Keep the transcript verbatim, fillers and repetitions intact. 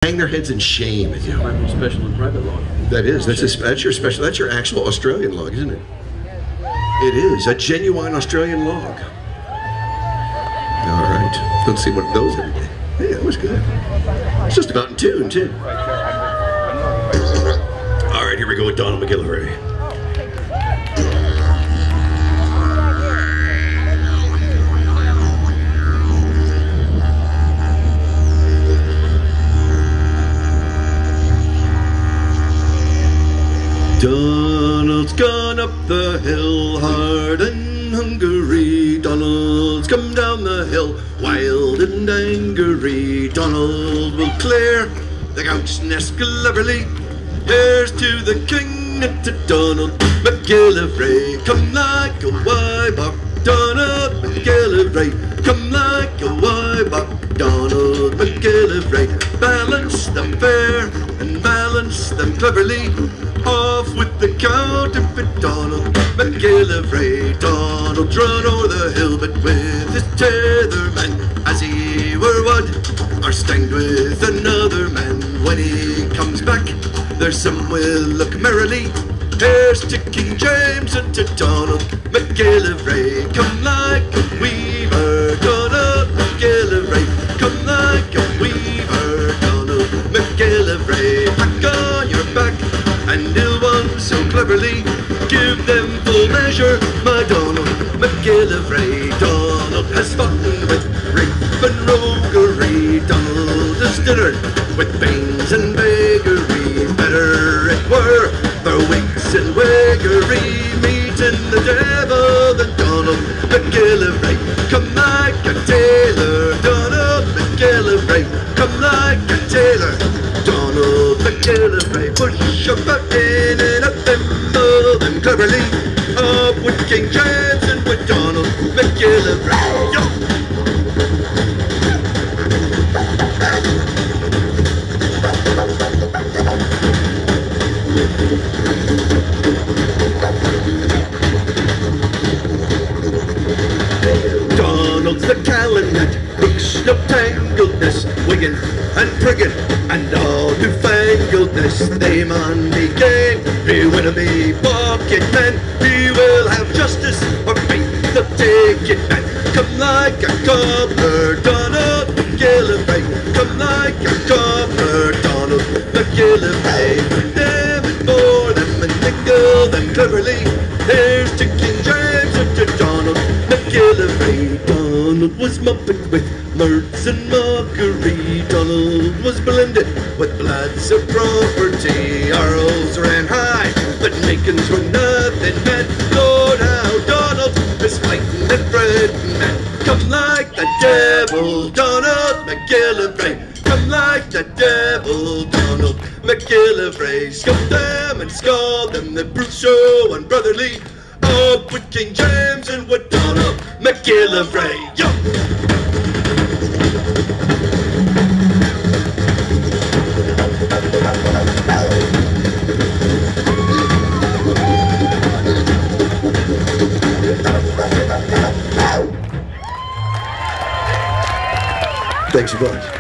hang their heads in shame at you. Might be special and private log. That is. That's, a, that's your special. That's your actual Australian log, isn't it? It is a genuine Australian log. All right. Let's see what those every day. Hey, that was good. It's just about in tune, too. All right, here we go with Donald Macgillivray. Donald's gone up the hill, hard and hungry. Donald's come down the hill, wild and angry. Donald will clear the count's nest cleverly. Here's to the king and to Donald Macgillivray. Come like a wybuck, Donald Macgillivray. Come like a wybuck, Donald Macgillivray. Balance them fair and balance them cleverly. Off with the counterfeit Donald Macgillivray. Donald's run o'er the hill, but with his tether man, as he were wod, are stanged with another man. When he comes back, there's some will look merrily. Here's to King James and to Donald Macgillivray. Come like a weaver, Donald Macgillivray. Come like a weaver, Donald Macgillivray. Back on your back, and ill ones so cleverly. Give them full measure, my Donald Macgillivray. Donald has fought with rape and roguery. Donald has dinnered with banes and beggary. Better it were for winks and waggery, meeting the devil than Donald Macgillivray. Come like a tailor, Donald Macgillivray. Come like a tailor, Donald Macgillivray. Push about in and up them, pull them cleverly. Up with King James and with Donald Macgillivray. Yo! Donald's the Calumet, brooks no tangledness, wiggin' and priggin' and all newfangledness. They man be game, he will be pocket man. He will have justice or faith, they'll take it man. Come like a cobbler, Donald Macgillivray. Come like a cobbler, Donald Macgillivray. For them and for them and nickel them cleverly. Here's to King James and to Donald Macgillivray. Donald was muppet with mirths and mockery. Donald was blended with bloods of property. Arrows ran high, but makings were nothing, man. Lord, how Donald is fighting and fretting, man. Come like the devil, Donald Macgillivray. Come like the devil, Donald Macgillivray. Scuff them and scald them, the brutes so unbrotherly. Up with King James and with Donald Macgillivray. Yo! Thanks a bunch.